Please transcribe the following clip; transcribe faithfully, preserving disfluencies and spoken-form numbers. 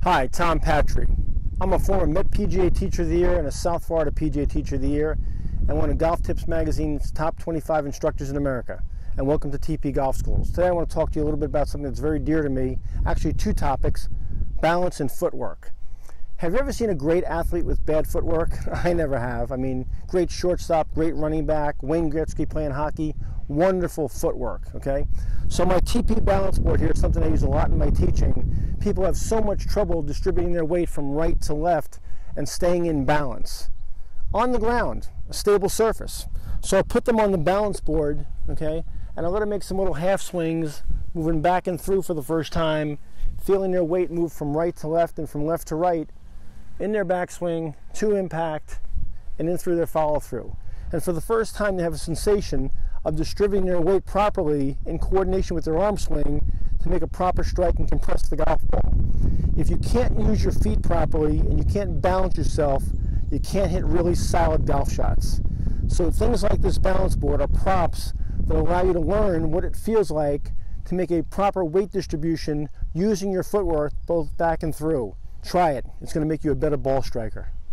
Hi, Tom Patry. I'm a former Met P G A Teacher of the Year and a South Florida P G A Teacher of the Year, and one of Golf Tips Magazine's top twenty-five instructors in America. And welcome to T P Golf Schools. Today I want to talk to you a little bit about something that's very dear to me. Actually, two topics: balance and footwork. Have you ever seen a great athlete with bad footwork? I never have. I mean, great shortstop, great running back, Wayne Gretzky playing hockey, wonderful footwork, okay? So my T P balance board here is something I use a lot in my teaching. People have so much trouble distributing their weight from right to left and staying in balance. On the ground, a stable surface. So I put them on the balance board, okay? And I let them make some little half swings, moving back and through for the first time, feeling their weight move from right to left and from left to right, in their backswing, to impact, and in through their follow-through. And for the first time, they have a sensation of distributing their weight properly in coordination with their arm swing to make a proper strike and compress the golf ball. If you can't use your feet properly and you can't balance yourself, you can't hit really solid golf shots. So things like this balance board are props that allow you to learn what it feels like to make a proper weight distribution using your footwork both back and through. Try it. It's going to make you a better ball striker.